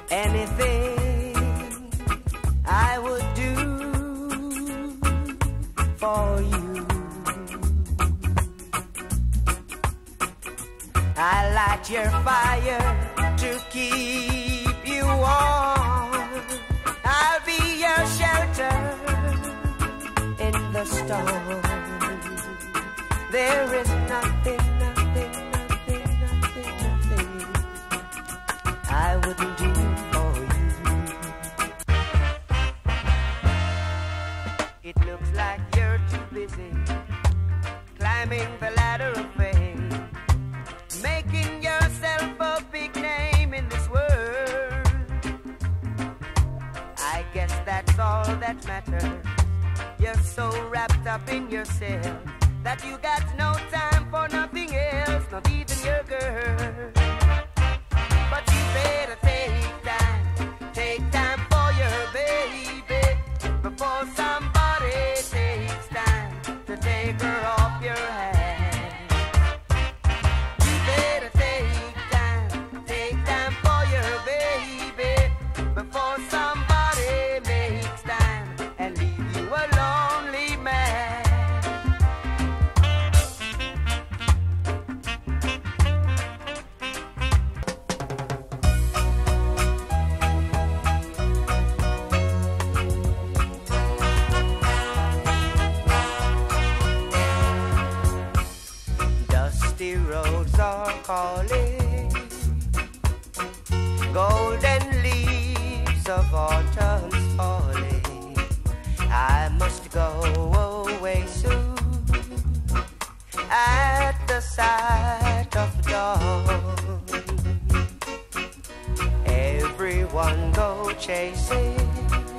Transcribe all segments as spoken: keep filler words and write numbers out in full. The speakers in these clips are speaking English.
anything I would do for you. I light your fire to keep you warm. I'll be your shelter in the storm. There is nothing, nothing, nothing, nothing, nothing I wouldn't do for you. It looks like you're too busy climbing the ladder of fame, making yourself a big name in this world. I guess that's all that matters. You're so wrapped up in yourself that you got no time for nothing else, not even your girl. But you better take time, take time for your baby before somebody takes time to take her off your hands. You better take time, take time for your baby before somebody makes time and leave you a lonely man. Dusty roads are calling, golden leaves of autumn's falling. I must go away soon at the sight of dawn. Everyone go chasing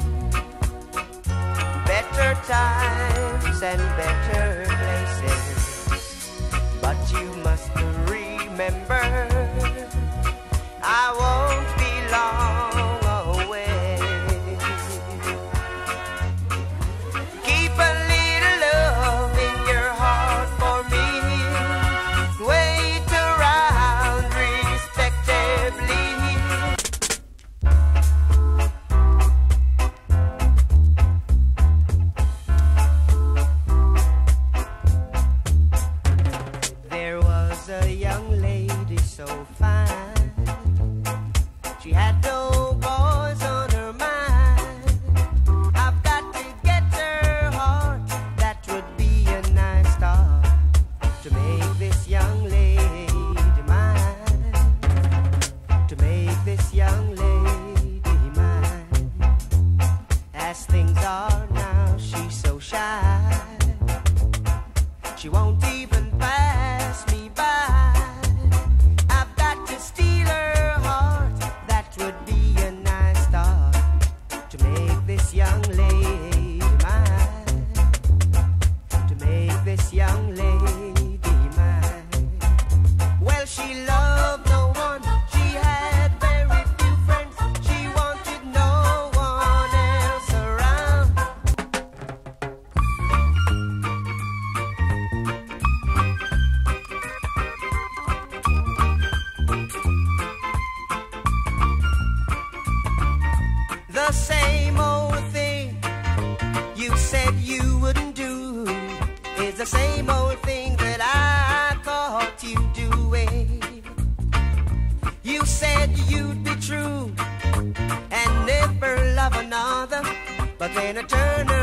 better times and better places. But you must remember, I won't be long away. Keep a little love in your heart for me. Wait around respectably. There was a young lady so fine, she had no boys on her mind. I've got to get her heart, that would be a nice start to make this young lady mine, to make this young lady mine. As things are now, she's so shy, she won't even pass me by. I've got to steal her heart, that would be a nice start to make this young lady mine, to make this young lady mine. Well, she loved no one, she had very few friends, she wanted no one else around. The same old thing you said you wouldn't do is the same old thing that I thought you'd do. eh? You said you'd be true and never love another, but then I turned